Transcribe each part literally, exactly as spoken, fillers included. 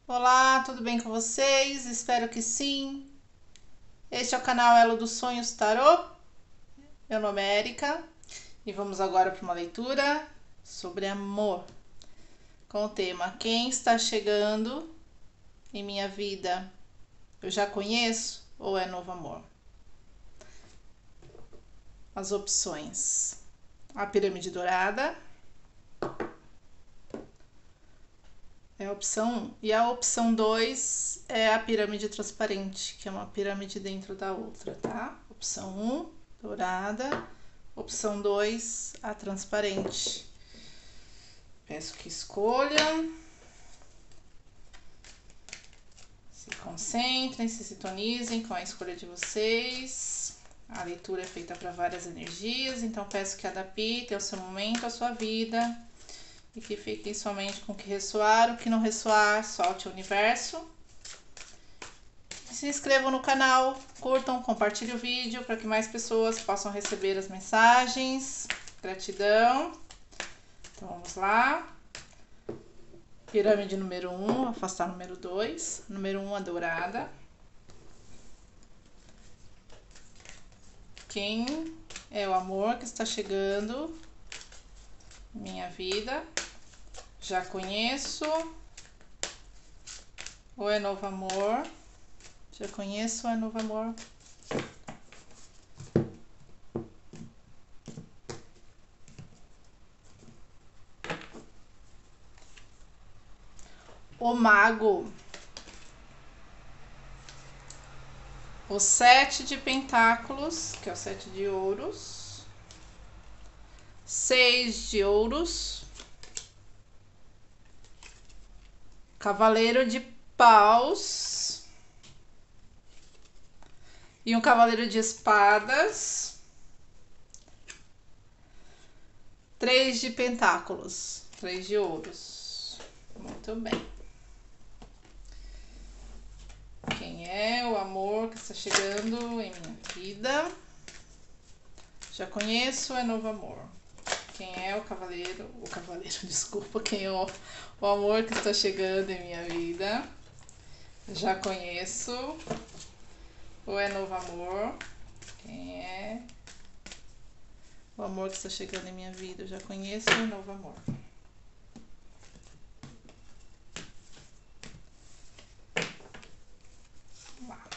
Olá, tudo bem com vocês? Espero que sim. Este é o canal Elo dos Sonhos Tarô. Meu nome é Erika e vamos agora para uma leitura sobre amor, com o tema Quem está chegando em minha vida? Eu já conheço ou é novo amor? As opções: a pirâmide dourada é a opção um e a opção dois é a pirâmide transparente, que é uma pirâmide dentro da outra, tá? Opção um, dourada. Opção dois, a transparente. Peço que escolham. Se concentrem, se sintonizem com a escolha de vocês. A leitura é feita para várias energias, então peço que adaptem ao seu momento, à sua vida. E que fiquem somente com o que ressoar, o que não ressoar, solte o universo. Se inscrevam no canal, curtam, compartilhem o vídeo para que mais pessoas possam receber as mensagens. Gratidão. Então vamos lá. Pirâmide número um, afastar número dois. Número um, a dourada. Quem é o amor que está chegando em minha vida? Já conheço. Ou é novo amor? Já conheço ou é novo amor? O mago. O sete de pentáculos, que é o sete de ouros. Seis de ouros. Cavaleiro de paus. E um cavaleiro de espadas. Três de pentáculos. Três de ouros. Muito bem. Quem é o amor que está chegando em minha vida? Já conheço, é novo amor. Quem é o cavaleiro? O cavaleiro, desculpa. Quem é o, o amor que está chegando em minha vida? Já conheço. Ou é novo amor? Quem é o amor que está chegando em minha vida? Eu já conheço, ou é novo amor? Vamos lá.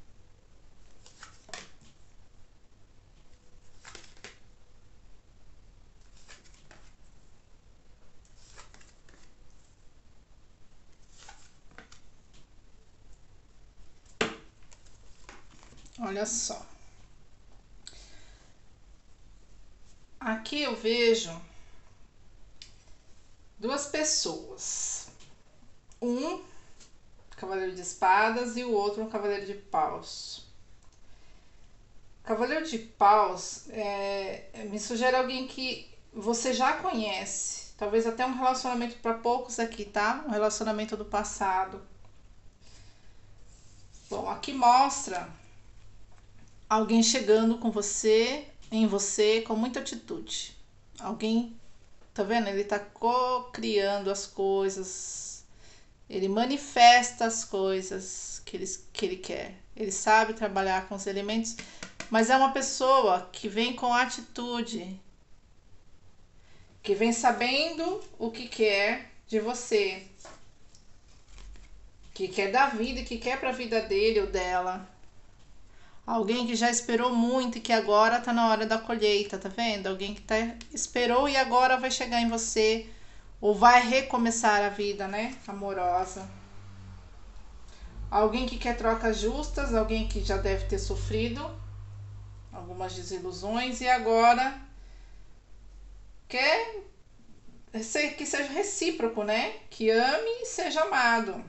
Olha só. Aqui eu vejo duas pessoas. Um cavaleiro de espadas e o outro um cavaleiro de paus. Cavaleiro de paus é, me sugere alguém que você já conhece. Talvez até um relacionamento para poucos aqui, tá? Um relacionamento do passado. Bom, aqui mostra alguém chegando com você, em você, com muita atitude. Alguém, tá vendo? Ele tá co-criando as coisas. Ele manifesta as coisas que ele, que ele quer. Ele sabe trabalhar com os elementos, mas é uma pessoa que vem com atitude, que vem sabendo o que quer de você, que quer da vida e que quer para a vida dele ou dela. Alguém que já esperou muito e que agora tá na hora da colheita, tá vendo? Alguém que tá, esperou e agora vai chegar em você, ou vai recomeçar a vida, né? Amorosa. Alguém que quer trocas justas, alguém que já deve ter sofrido algumas desilusões e agora quer que seja recíproco, né? Que ame e seja amado.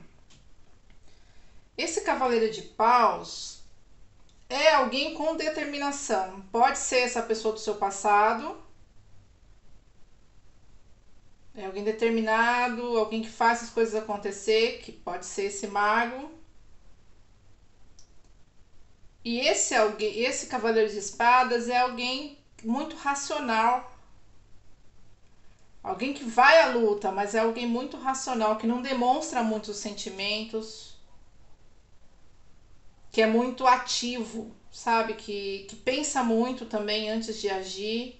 Esse cavaleiro de paus é alguém com determinação. Pode ser essa pessoa do seu passado. É alguém determinado, alguém que faz as coisas acontecer, que pode ser esse mago. E esse alguém, esse cavaleiro de espadas é alguém muito racional. Alguém que vai à luta, mas é alguém muito racional, que não demonstra muitos sentimentos, que é muito ativo, sabe? Que, que pensa muito também antes de agir,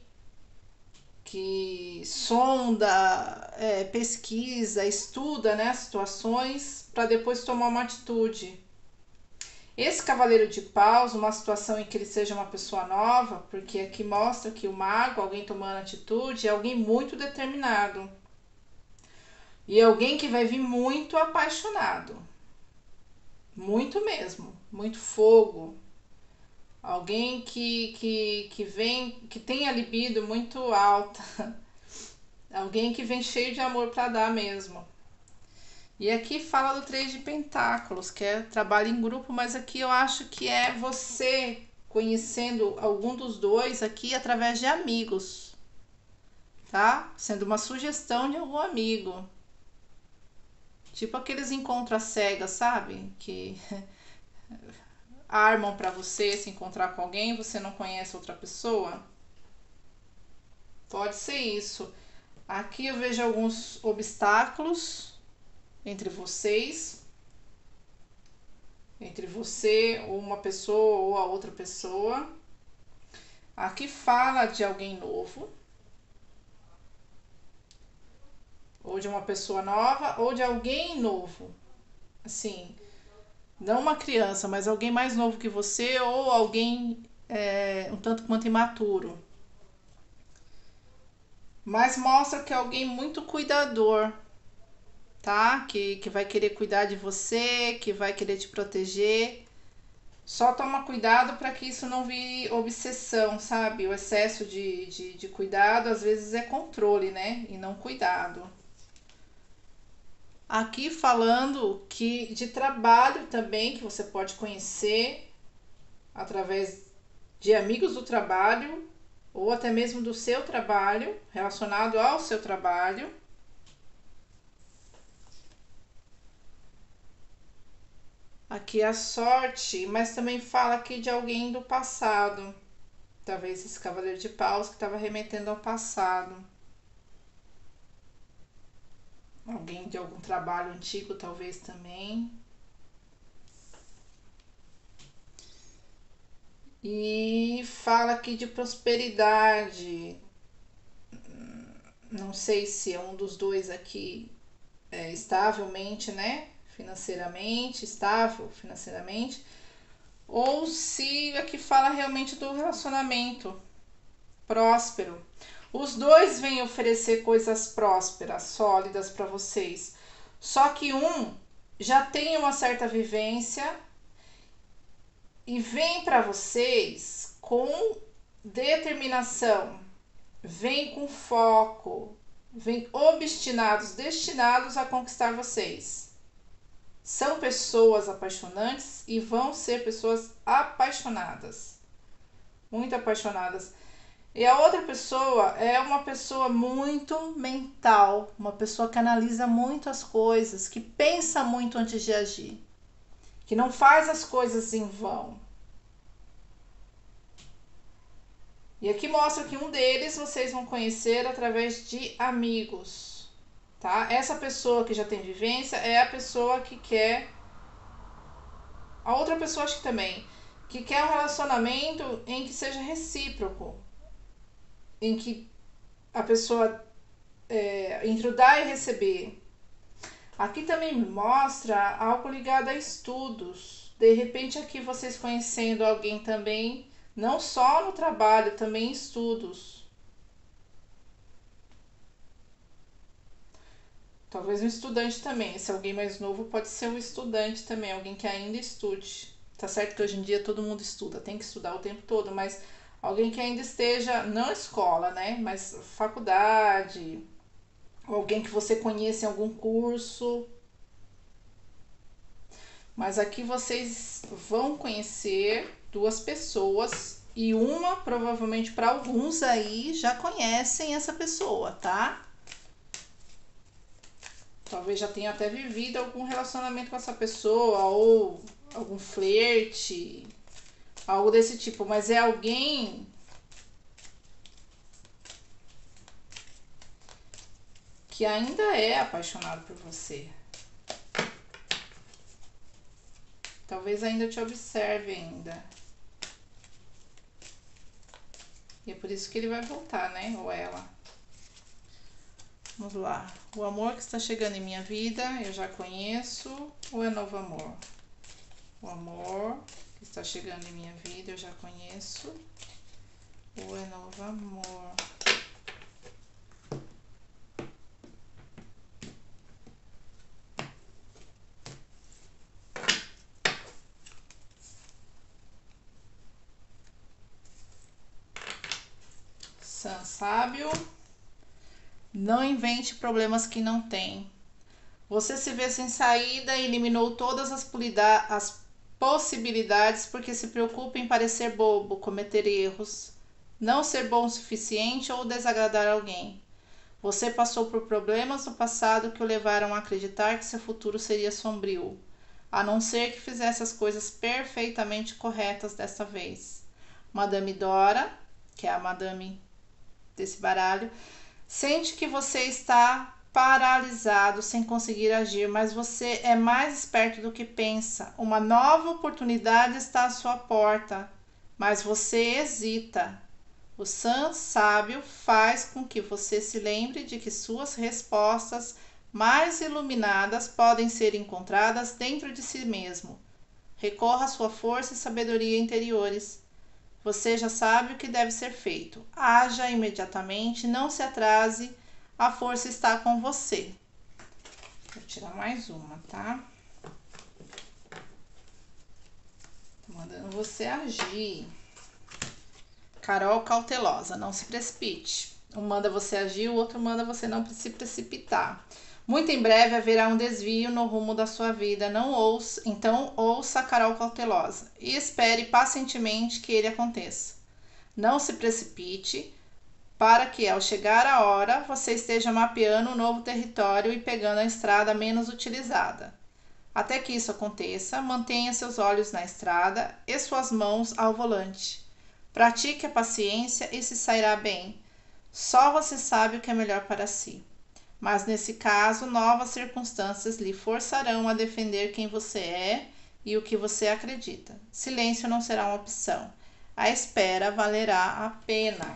que sonda, é, pesquisa, estuda, né, as situações para depois tomar uma atitude. Esse cavaleiro de paus, uma situação em que ele seja uma pessoa nova, porque aqui mostra que o mago, alguém tomando atitude, é alguém muito determinado. E alguém que vai vir muito apaixonado. Muito mesmo. Muito fogo. Alguém que, que, que vem, que tem a libido muito alta. Alguém que vem cheio de amor para dar mesmo. E aqui fala do três de pentáculos, que é trabalho em grupo, mas aqui eu acho que é você conhecendo algum dos dois aqui através de amigos, tá? Sendo uma sugestão de algum amigo. Tipo aqueles encontros às cegas, sabe? Que armam para você se encontrar com alguém, você não conhece outra pessoa. Pode ser isso. Aqui eu vejo alguns obstáculos entre vocês, entre você ou uma pessoa ou a outra pessoa. Aqui fala de alguém novo, ou de uma pessoa nova, ou de alguém novo. Assim, não uma criança, mas alguém mais novo que você, ou alguém é, um tanto quanto imaturo. Mas mostra que é alguém muito cuidador, tá? Que, que vai querer cuidar de você, que vai querer te proteger. Só toma cuidado para que isso não vire obsessão, sabe? O excesso de, de, de cuidado às vezes é controle, né? E não cuidado. Aqui falando que de trabalho também, que você pode conhecer através de amigos do trabalho ou até mesmo do seu trabalho, relacionado ao seu trabalho. Aqui a sorte, mas também fala aqui de alguém do passado. Talvez esse cavaleiro de paus que estava remetendo ao passado. Alguém de algum trabalho antigo, talvez também. E fala aqui de prosperidade. Não sei se é um dos dois aqui é, estavelmente, né? Financeiramente, estável financeiramente. Ou se aqui fala realmente do relacionamento próspero. Os dois vêm oferecer coisas prósperas, sólidas para vocês. Só que um já tem uma certa vivência e vem para vocês com determinação, vem com foco, vem obstinados, destinados a conquistar vocês. São pessoas apaixonantes e vão ser pessoas apaixonadas, muito apaixonadas. E a outra pessoa é uma pessoa muito mental, uma pessoa que analisa muito as coisas, que pensa muito antes de agir, que não faz as coisas em vão. E aqui mostra que um deles vocês vão conhecer através de amigos, tá? Essa pessoa que já tem vivência é a pessoa que quer, a outra pessoa acho que também, que quer um relacionamento em que seja recíproco, em que a pessoa é, entre o dar e receber. Aqui também mostra algo ligado a estudos. De repente aqui vocês conhecendo alguém também, não só no trabalho, também em estudos. Talvez um estudante também. Se alguém mais novo pode ser um estudante também, alguém que ainda estude. Tá certo que hoje em dia todo mundo estuda, tem que estudar o tempo todo, mas alguém que ainda esteja, não escola, né, mas faculdade, ou alguém que você conhece em algum curso. Mas aqui vocês vão conhecer duas pessoas e uma provavelmente para alguns aí já conhecem essa pessoa, tá? Talvez já tenha até vivido algum relacionamento com essa pessoa ou algum flerte, algo desse tipo, mas é alguém que ainda é apaixonado por você. Talvez ainda te observe ainda. E é por isso que ele vai voltar, né? Ou ela. Vamos lá. O amor que está chegando em minha vida, eu já conheço. Ou é novo amor? O amor que está chegando em minha vida, eu já conheço. Ou é novo amor? San sábio. Não invente problemas que não tem. Você se vê sem saída e eliminou todas as, as possibilidades porque se preocupa em parecer bobo, cometer erros, não ser bom o suficiente ou desagradar alguém. Você passou por problemas no passado que o levaram a acreditar que seu futuro seria sombrio, a não ser que fizesse as coisas perfeitamente corretas desta vez. Madame Dora, que é a madame desse baralho, sente que você está paralisado, sem conseguir agir, mas você é mais esperto do que pensa. Uma nova oportunidade está à sua porta, mas você hesita. O San sábio faz com que você se lembre de que suas respostas mais iluminadas podem ser encontradas dentro de si mesmo. Recorra à sua força e sabedoria interiores. Você já sabe o que deve ser feito. Haja imediatamente, não se atrase, a força está com você. Vou tirar mais uma, tá? Tô mandando você agir. Carol cautelosa, não se precipite. Um manda você agir, o outro manda você não se precipitar. Muito em breve haverá um desvio no rumo da sua vida. Não ouça, então ouça a Carol cautelosa e espere pacientemente que ele aconteça. Não se precipite, para que ao chegar a hora você esteja mapeando um novo território e pegando a estrada menos utilizada. Até que isso aconteça, mantenha seus olhos na estrada e suas mãos ao volante. Pratique a paciência e se sairá bem. Só você sabe o que é melhor para si. Mas nesse caso, novas circunstâncias lhe forçarão a defender quem você é e o que você acredita. Silêncio não será uma opção. A espera valerá a pena.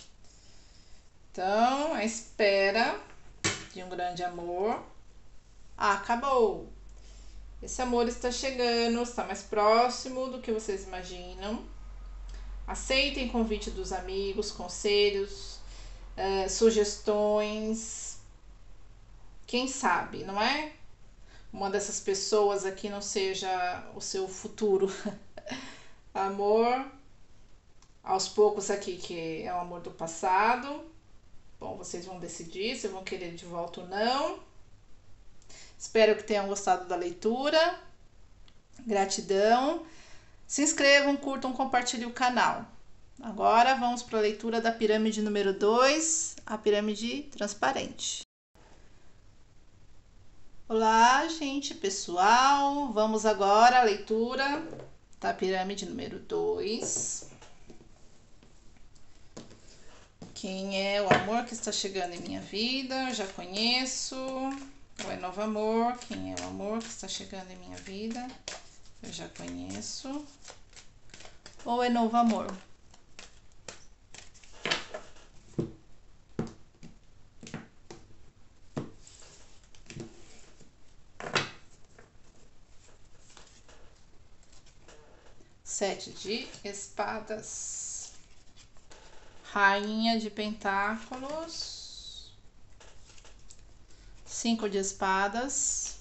Então, a espera de um grande amor acabou. Esse amor está chegando, está mais próximo do que vocês imaginam. Aceitem o convite dos amigos, conselhos, uh, sugestões. Quem sabe, não é? Uma dessas pessoas aqui não seja o seu futuro amor. Aos poucos aqui, que é o amor do passado. Bom, vocês vão decidir se vão querer de volta ou não. Espero que tenham gostado da leitura. Gratidão. Se inscrevam, curtam, compartilhem o canal. Agora vamos para a leitura da pirâmide número dois, a pirâmide transparente. Olá, gente, pessoal. Vamos agora à leitura da pirâmide número dois. Quem é o amor que está chegando em minha vida? Eu já conheço. Ou é novo amor? Quem é o amor que está chegando em minha vida? Eu já conheço. Ou é novo amor? Sete de espadas. Rainha de pentáculos. Cinco de espadas.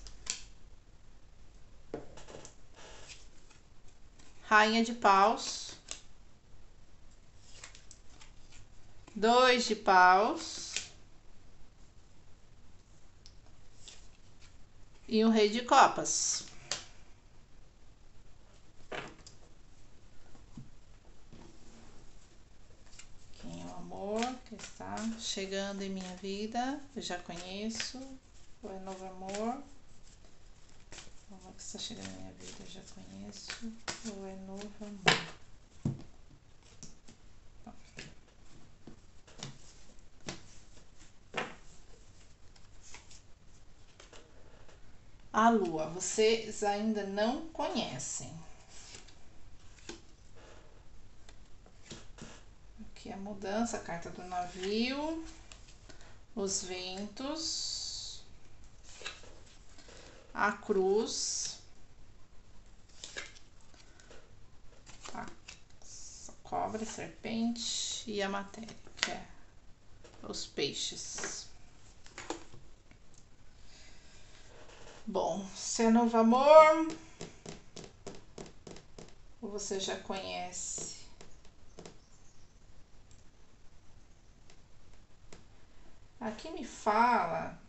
Rainha de paus. Dois de paus. E o rei de copas. Quem é o amor que está chegando em minha vida? Eu já conheço. Ou é novo amor? O amor que está chegando em minha vida, eu já conheço. Ou é novo amor? A lua, vocês ainda não conhecem. Aqui a mudança, a carta do navio, os ventos, a cruz, a cobra, a serpente e a matéria, que é os peixes. Bom, se é novo amor, ou você já conhece? Aqui me fala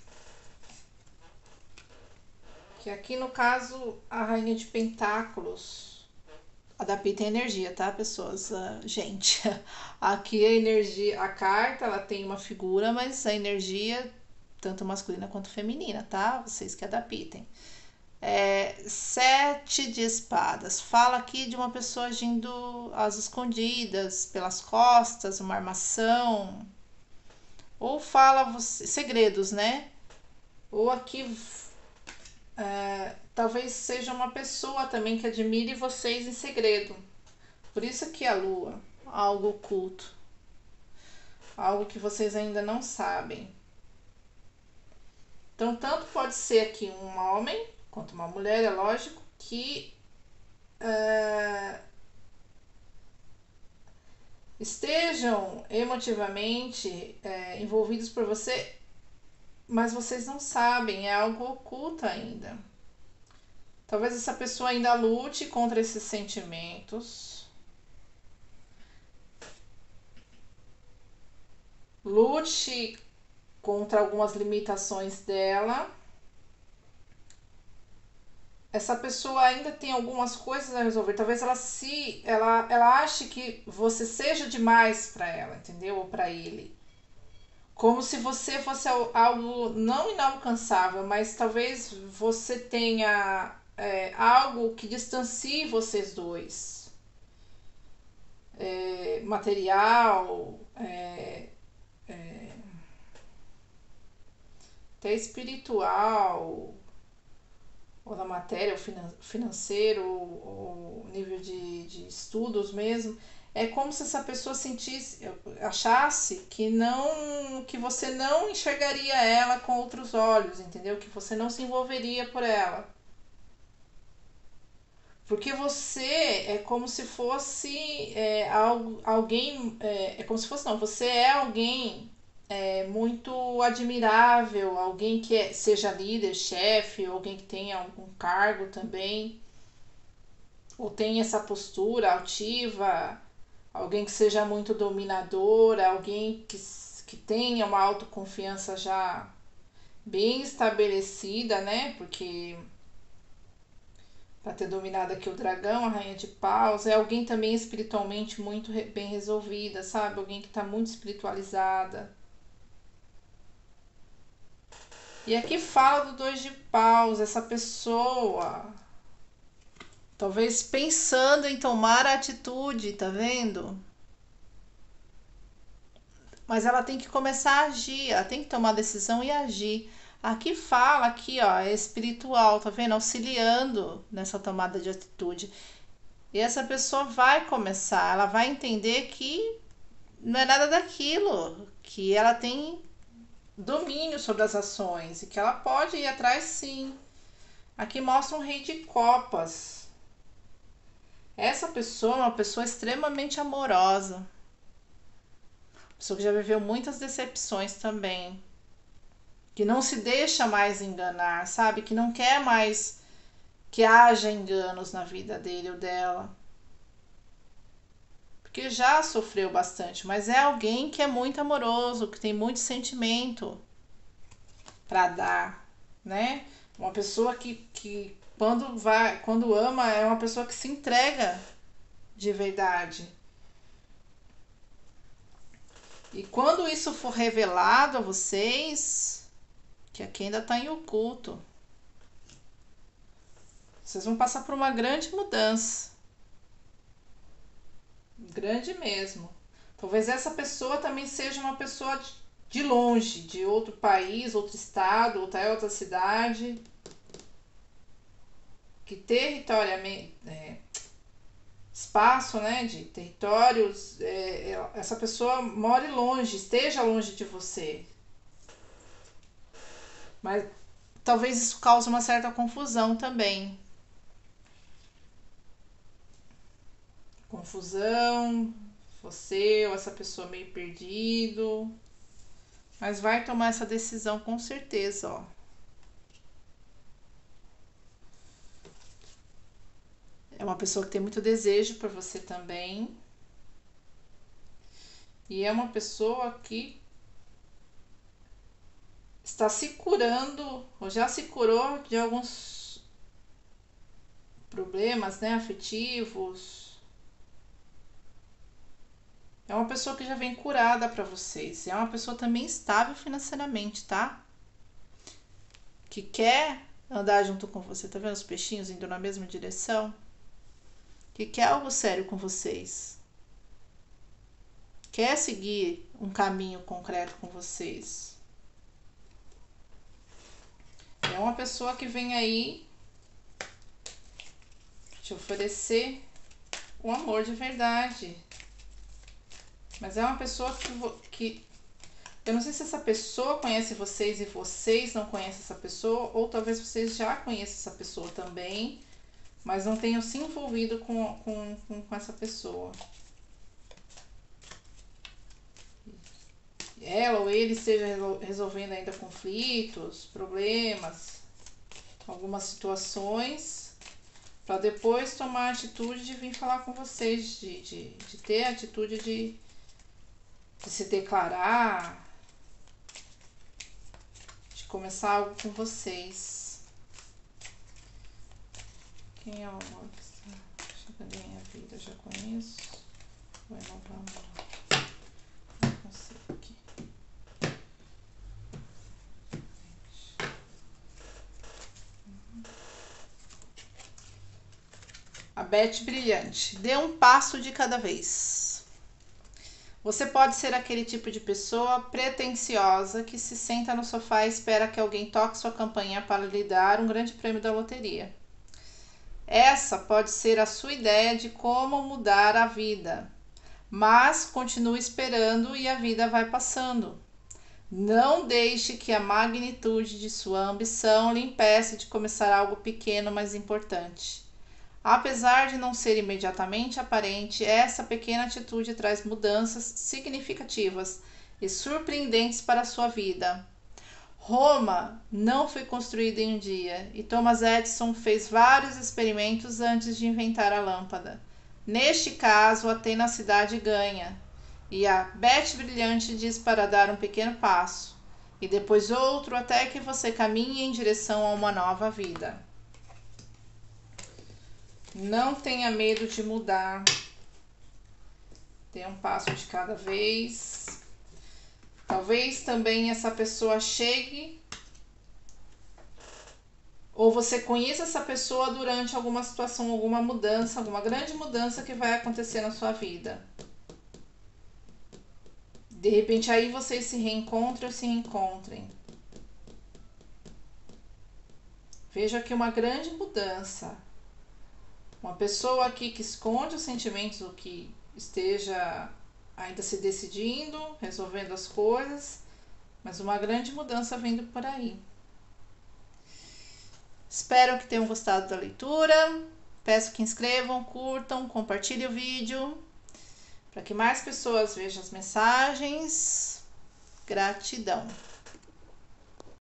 que aqui no caso a rainha de pentáculos adapta a energia, tá, pessoas? Uh, gente, aqui a energia, a carta ela tem uma figura, mas a energia tanto masculina quanto feminina, tá? Vocês que adaptem. É, sete de espadas. Fala aqui de uma pessoa agindo às escondidas, pelas costas, uma armação. Ou fala você, segredos, né? Ou aqui é, talvez seja uma pessoa também que admire vocês em segredo. Por isso que a lua, algo oculto. Algo que vocês ainda não sabem. Então, tanto pode ser aqui um homem, quanto uma mulher, é lógico, que é, estejam emotivamente é, envolvidos por você, mas vocês não sabem, é algo oculto ainda. Talvez essa pessoa ainda lute contra esses sentimentos, lute contra algumas limitações dela. Essa pessoa ainda tem algumas coisas a resolver. Talvez ela se ela, ela ache que você seja demais para ela, entendeu? Ou para ele. Como se você fosse algo não inalcançável, mas talvez você tenha é, algo que distancie vocês dois. É, material, é, é, até espiritual, ou da matéria, ou finan financeiro, ou, ou nível de, de estudos mesmo. É como se essa pessoa sentisse, achasse que não, que você não enxergaria ela com outros olhos, entendeu? Que você não se envolveria por ela. Porque você é como se fosse é, alguém, é, é como se fosse não, você é alguém é, muito admirável, alguém que é, seja líder, chefe, alguém que tenha algum cargo também, ou tem essa postura altiva, alguém que seja muito dominadora, alguém que, que tenha uma autoconfiança já bem estabelecida, né? Porque para ter dominado aqui o dragão, a rainha de paus, é alguém também espiritualmente muito bem resolvida, sabe? Alguém que está muito espiritualizada. E aqui fala do dois de paus, essa pessoa talvez pensando em tomar a atitude, tá vendo? Mas ela tem que começar a agir, ela tem que tomar decisão e agir. Aqui fala, aqui ó, é espiritual, tá vendo? Auxiliando nessa tomada de atitude. E essa pessoa vai começar, ela vai entender que não é nada daquilo, que ela tem domínio sobre as ações e que ela pode ir atrás sim. Aqui mostra um rei de copas. Essa pessoa é uma pessoa extremamente amorosa. Pessoa que já viveu muitas decepções também. Que não se deixa mais enganar, sabe? Que não quer mais que haja enganos na vida dele ou dela. Porque já sofreu bastante, mas é alguém que é muito amoroso, que tem muito sentimento para dar, né? Uma pessoa que, que quando vai, quando ama, é uma pessoa que se entrega de verdade. E quando isso for revelado a vocês, que aqui ainda está em oculto, vocês vão passar por uma grande mudança. Grande mesmo. Talvez essa pessoa também seja uma pessoa de longe, de outro país, outro estado, outra, outra cidade. que territoriamente, é, espaço, né, de territórios, é, essa pessoa more longe, esteja longe de você. Mas talvez isso cause uma certa confusão também. Confusão, você ou essa pessoa meio perdido. Mas vai tomar essa decisão com certeza, ó. É uma pessoa que tem muito desejo por você também. E é uma pessoa que está se curando, ou já se curou de alguns problemas, né, afetivos. É uma pessoa que já vem curada para vocês. É uma pessoa também estável financeiramente, tá? Que quer andar junto com você. Tá vendo os peixinhos indo na mesma direção? Que quer algo sério com vocês. Quer seguir um caminho concreto com vocês. É uma pessoa que vem aí te oferecer o amor de verdade. Mas é uma pessoa que, que... Eu não sei se essa pessoa conhece vocês e vocês não conhecem essa pessoa. Ou talvez vocês já conheçam essa pessoa também, mas não tenham se envolvido com, com, com, com essa pessoa. Ela ou ele esteja resolvendo ainda conflitos, problemas, algumas situações, para depois tomar a atitude de vir falar com vocês, de, de, de ter a atitude de, de se declarar, de começar algo com vocês. Quem é o amor que está chegando em minha vida? Eu já conheço. Vai não para amor. Não consigo aqui. A Beth Brilhante. Dê um passo de cada vez. Você pode ser aquele tipo de pessoa pretensiosa que se senta no sofá e espera que alguém toque sua campainha para lhe dar um grande prêmio da loteria. Essa pode ser a sua ideia de como mudar a vida, mas continue esperando e a vida vai passando. Não deixe que a magnitude de sua ambição lhe impeça de começar algo pequeno, mas importante. Apesar de não ser imediatamente aparente, essa pequena atitude traz mudanças significativas e surpreendentes para a sua vida. Roma não foi construída em um dia e Thomas Edison fez vários experimentos antes de inventar a lâmpada. Neste caso, a tenacidade ganha. E a Beth Brilhante diz para dar um pequeno passo e depois outro até que você caminhe em direção a uma nova vida. Não tenha medo de mudar. Dê um passo de cada vez. Talvez também essa pessoa chegue ou você conheça essa pessoa durante alguma situação, alguma mudança, alguma grande mudança que vai acontecer na sua vida. De repente aí vocês se reencontram ou se reencontrem. Veja aqui uma grande mudança. Uma pessoa aqui que esconde os sentimentos ou que esteja ainda se decidindo, resolvendo as coisas, mas uma grande mudança vindo por aí. Espero que tenham gostado da leitura. Peço que inscrevam, curtam, compartilhem o vídeo para que mais pessoas vejam as mensagens. Gratidão.